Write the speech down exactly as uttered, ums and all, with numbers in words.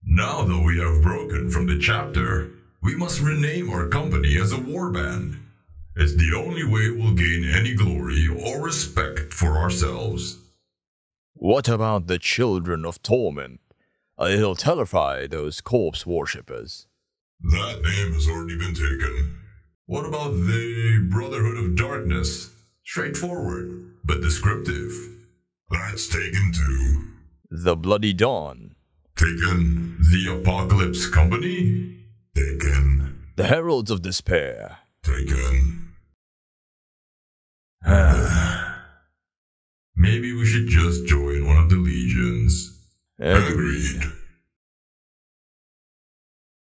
Now that we have broken from the chapter, we must rename our company as a warband. It's the only way we'll gain any glory or respect for ourselves. What about the Children of Torment? It'll terrify those corpse worshippers. That name has already been taken. What about the Brotherhood of Darkness? Straightforward, but descriptive. That's taken too. The Bloody Dawn. Taken. The Apocalypse Company? Taken. The Heralds of Despair. Taken. Maybe we should just join one of the legions. Agreed. Agreed.